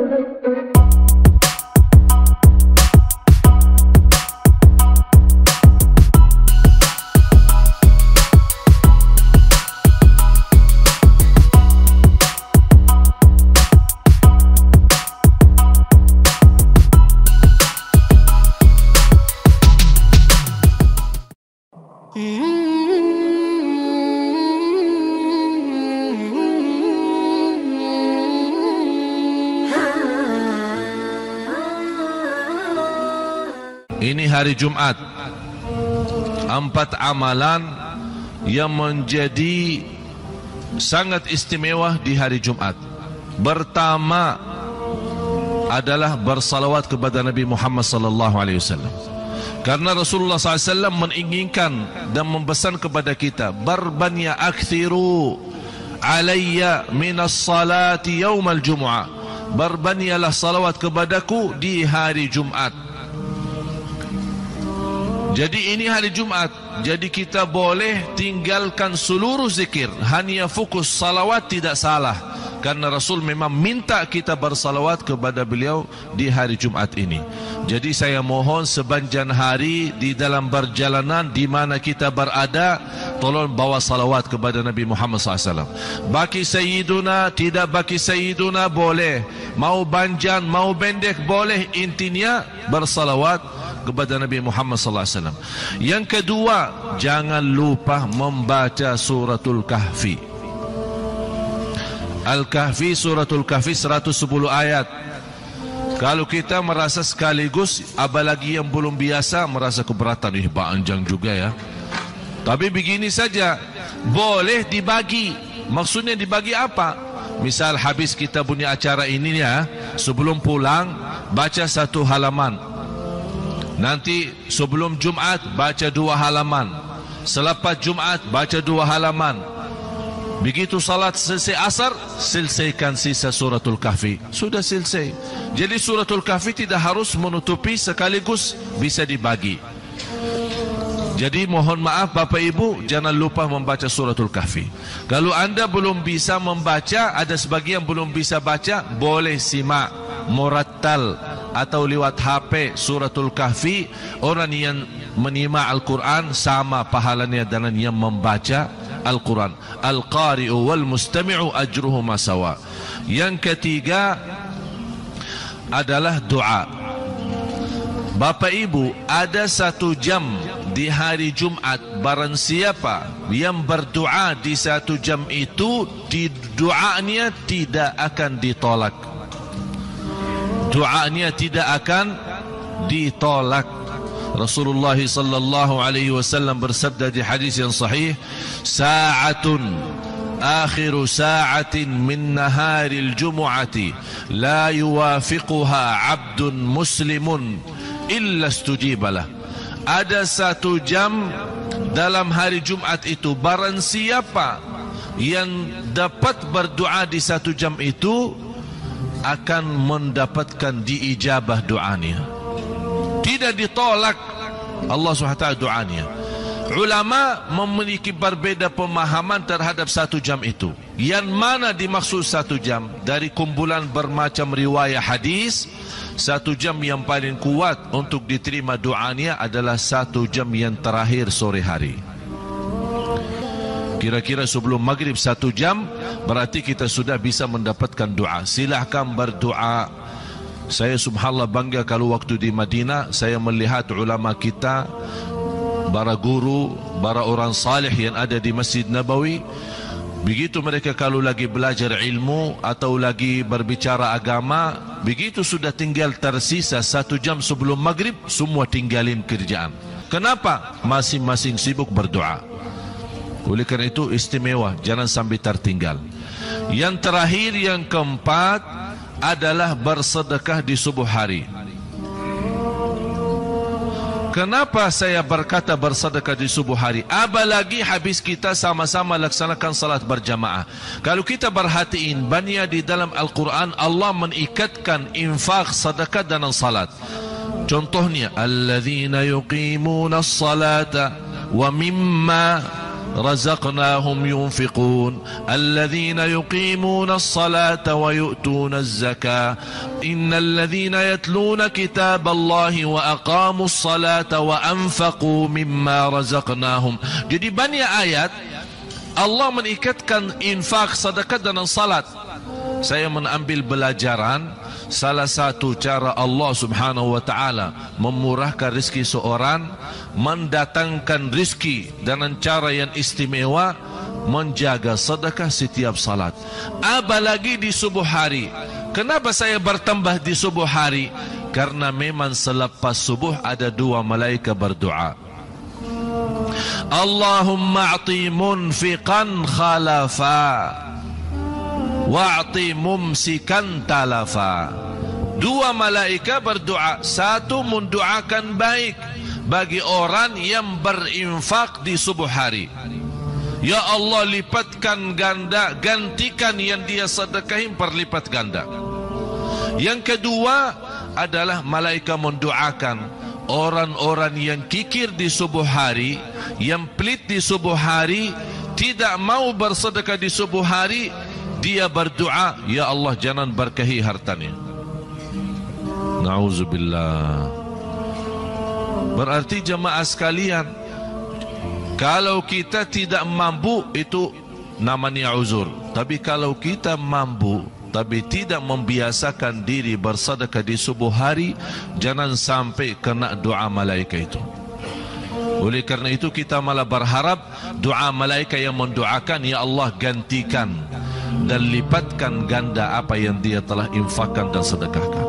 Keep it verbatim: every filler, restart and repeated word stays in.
Ini hari Jumat. Empat amalan yang menjadi sangat istimewa di hari Jumat. Pertama adalah bersalawat kepada Nabi Muhammad sallallahu alaihi wasallam. Karena Rasulullah sallallahu alaihi wasallam menginginkan dan mempesan kepada kita, barbanya akthiru alayya minas salati yaumal jumu'ah. Berbanyalah salawat kepadaku di hari Jumat. Jadi ini hari Jumat, jadi kita boleh tinggalkan seluruh zikir, hanya fokus salawat tidak salah. Karena Rasul memang minta kita bersalawat kepada beliau di hari Jumat ini. Jadi saya mohon sepanjang hari di dalam perjalanan di mana kita berada, tolong bawa salawat kepada Nabi Muhammad sallallahu alaihi wasallam. Baki Sayyiduna, tidak baki Sayyiduna boleh. Mau panjang, mau pendek boleh, intinya bersalawat kepada Nabi Muhammad sallallahu alaihi wasallam. Yang kedua, jangan lupa membaca suratul Kahfi. Al-Kahfi, suratul Kahfi seratus sepuluh ayat. Kalau kita merasa sekaligus, apalagi yang belum biasa merasa keberatan, ih panjang juga ya. Tapi begini saja, boleh dibagi. Maksudnya dibagi apa? Misal habis kita punya acara ini ya, sebelum pulang baca satu halaman. Nanti sebelum Jumat baca dua halaman. Selepas Jumat baca dua halaman. Begitu salat selesai asar, selesaikan sisa suratul Kahfi. Sudah selesai. Jadi suratul Kahfi tidak harus menutupi sekaligus, bisa dibagi. Jadi mohon maaf Bapak Ibu, jangan lupa membaca suratul Kahfi. Kalau anda belum bisa membaca, ada sebagian belum bisa baca, boleh simak murattal atau lewat H P suratul Kahfi. Orang yang menyimak Al-Quran sama pahalanya dengan yang membaca Al-Quran. Al-Qari'u wal mustami'u ajruhuma sawa. Yang ketiga adalah doa. Bapak Ibu, ada satu jam di hari Jumat, barang siapa yang berdoa di satu jam itu, di doanya tidak akan ditolak. Doanya tidak akan ditolak. Rasulullah sallallahu alaihi wasallam bersabda di hadis yang sahih, sa'atun akhiru sa'atin min naharil jumu'ati la yuwafiquha 'abdun muslimun illa istujibalah. Ada satu jam dalam hari Jumat itu, barang siapa yang dapat berdoa di satu jam itu akan mendapatkan diijabah doanya, tidak ditolak Allah subhanahu wa taala doanya. Ulama memiliki berbeda pemahaman terhadap satu jam itu. Yang mana dimaksud satu jam? Dari kumpulan bermacam riwayat hadis, satu jam yang paling kuat untuk diterima doanya adalah satu jam yang terakhir sore hari. Kira-kira sebelum maghrib satu jam, berarti kita sudah bisa mendapatkan doa. Silahkan berdoa. Saya subhanallah bangga kalau waktu di Madinah saya melihat ulama kita, para guru, para orang salih yang ada di Masjid Nabawi. Begitu mereka kalau lagi belajar ilmu atau lagi berbicara agama, begitu sudah tinggal tersisa satu jam sebelum maghrib, semua tinggalin kerjaan. Kenapa? Masing-masing sibuk berdoa. Oleh kerana itu istimewa, jangan sampai tertinggal. Yang terakhir, yang keempat adalah bersedekah di subuh hari. Kenapa saya berkata bersedekah di subuh hari? Apalagi habis kita sama-sama laksanakan salat berjamaah. Kalau kita perhatiin, banyak di dalam Al-Quran Allah mengikatkan infak, sedekah dan salat. Contohnya, alladzina yuqimuna as-salata wa mimma رزقناهم ينفقون الذين يقيمون الصلاة ويؤتون الزكاة إن الذين يتلون كتاب الله وأقاموا الصلاة وأنفقوا مما رزقناهم. Jadi banyak ayat Allah mengikatkan infak, sedekah dan salat. Saya mengambil belajaran salah satu cara Allah Subhanahu wa taala memurahkan rezeki seorang, mendatangkan rezeki dengan cara yang istimewa, menjaga sedekah setiap salat. Apalagi di subuh hari. Kenapa saya bertambah di subuh hari? Karena memang selepas subuh ada dua malaikat berdoa. Allahumma a'ti munfiqan khalafa wa'ti mumsikan talafa. Dua malaikat berdoa, satu mendoakan baik bagi orang yang berinfak di subuh hari. Ya Allah, lipatkan ganda, gantikan yang dia sedekahin perlipat ganda. Yang kedua adalah malaikat mendoakan orang-orang yang kikir di subuh hari, yang pelit di subuh hari, tidak mau bersedekah di subuh hari, dia berdoa, ya Allah jangan berkahi hartanya. Na'udzubillah. Berarti jemaah sekalian, kalau kita tidak mampu itu namanya uzur. Tapi kalau kita mampu tapi tidak membiasakan diri bersedekah di subuh hari, jangan sampai kena doa malaikat itu. Oleh kerana itu kita malah berharap doa malaikat yang mendoakan, ya Allah gantikan dan lipatkan ganda apa yang dia telah infakkan dan sedekahkan.